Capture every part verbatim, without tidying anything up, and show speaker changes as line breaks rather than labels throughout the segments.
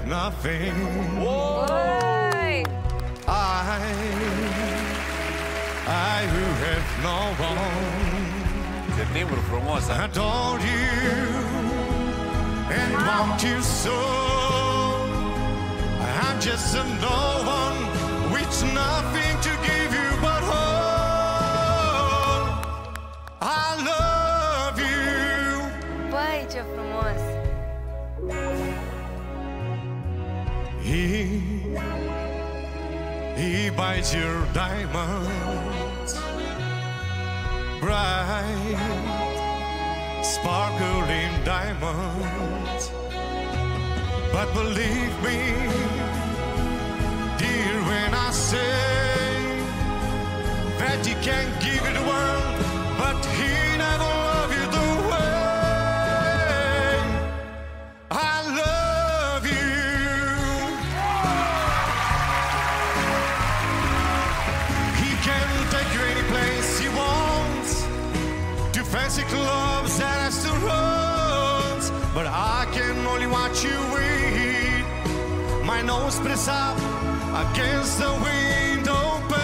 nothing.
Whoa.
I, I who have no one.
Ce timbru frumos.
I told you and want you so. I'm just a no one with nothing to give you but hope. I love you.
Băi, ce frumos!
He, he buys your diamonds, bright, sparkling diamonds. But believe me, dear, when I say that he can't give you the world, but he never loved you the way I love you. He can take you any place he wants, to fancy clubs and restaurants, but I can only watch you wait, my nose pressed up against the window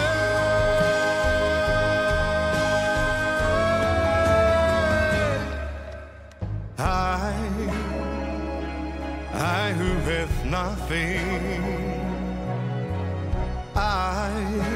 pane. I, I who have nothing, I,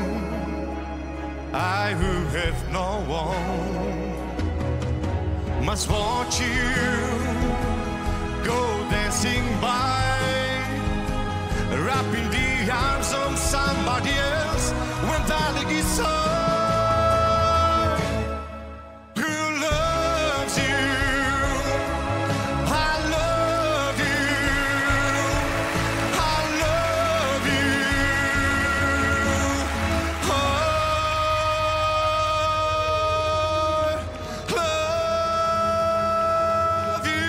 I who have no one, must watch you go dancing by, wrapped in the arms of somebody else when darling is hard. Who loves you? I love you. I love you. Oh, love you.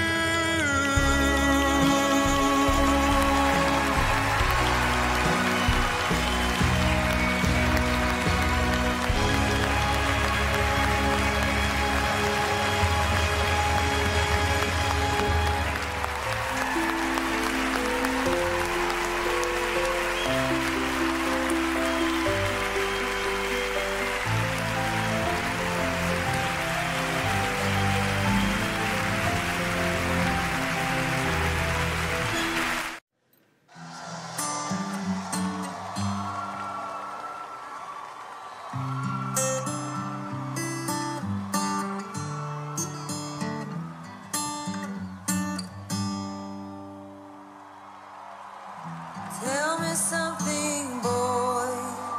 Tell me something, boy.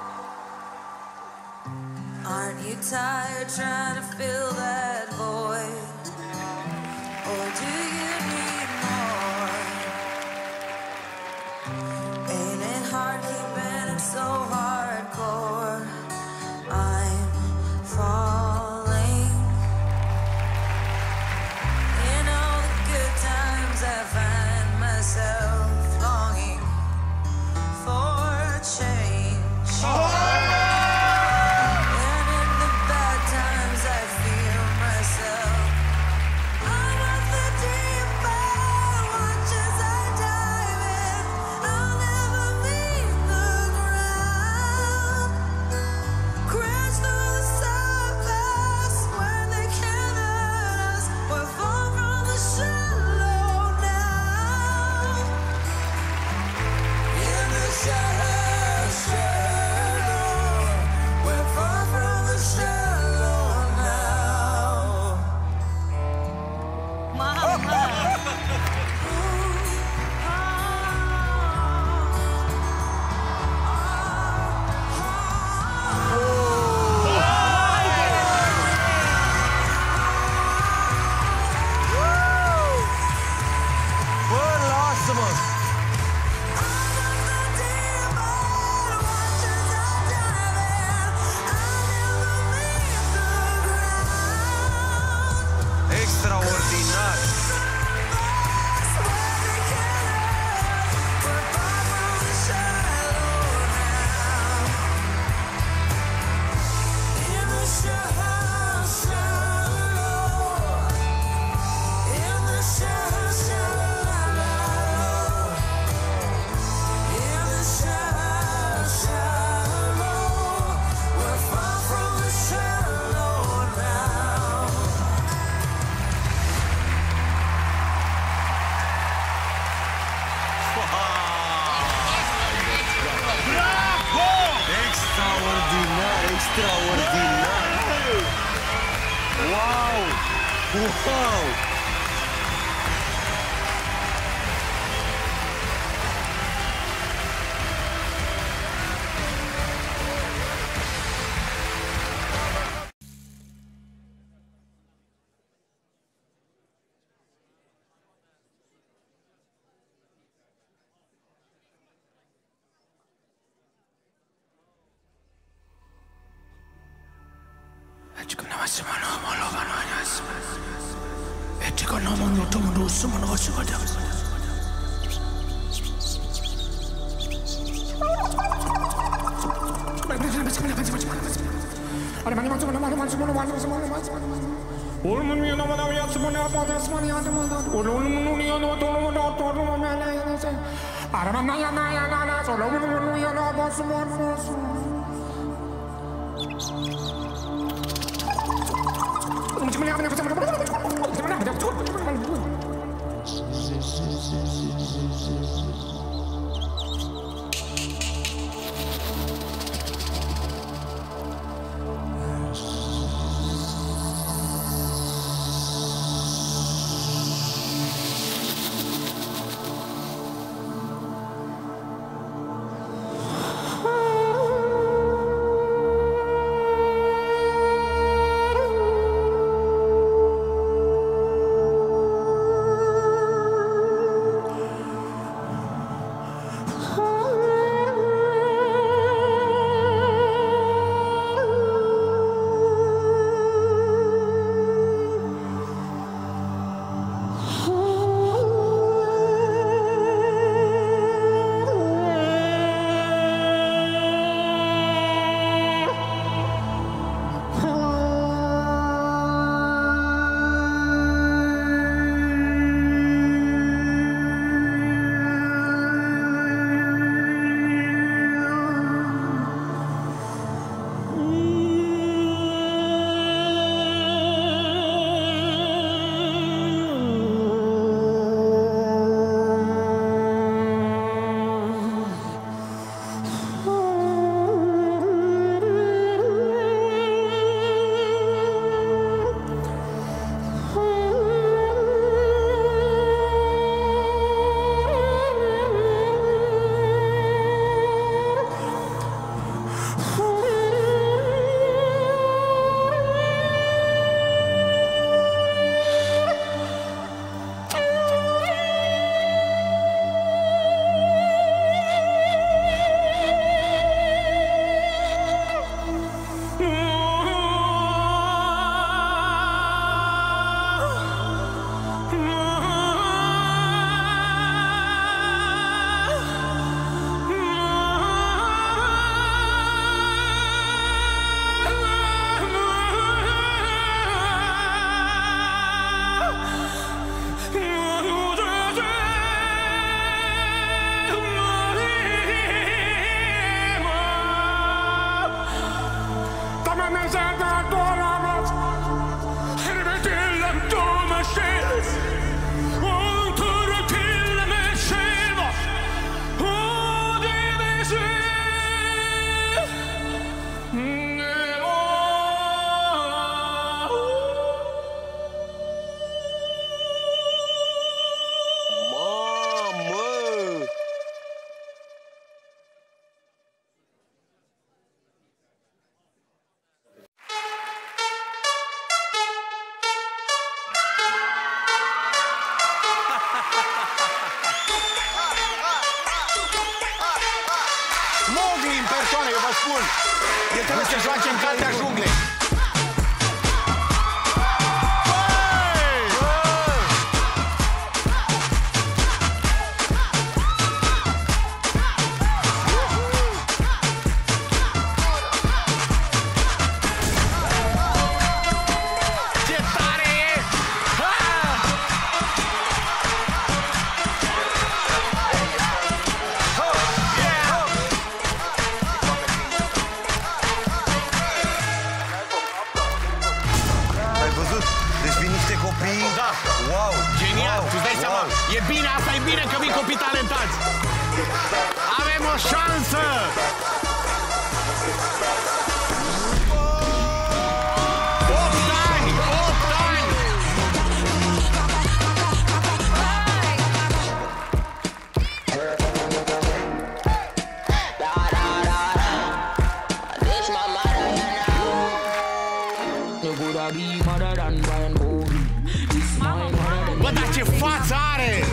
Aren't you tired trying to fill that void? Or do you need more? Ain't it hard keeping it so hardcore? I'm falling. In all the good times I find myself longing for change. And in the bad times
Wow!
spun. El trebuie să joace în caltea junglei.
Da.
Wow!
Genial!
Wow.
Tu-ți dai
Wow.
seama? E bine, asta e bine că vin copii talentați! Avem o șansă! opt ani! opt ani! Bă, dar ce față are!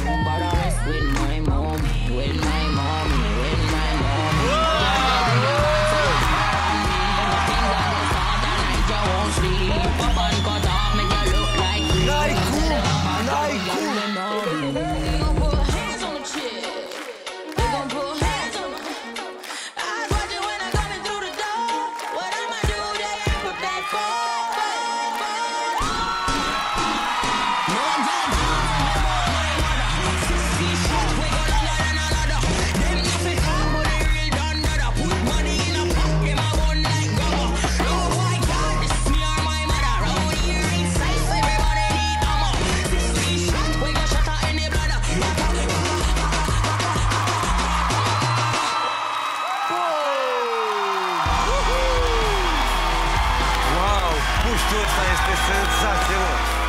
N-ai cum, n-ai cum. Puștul ăsta este senzație, mă!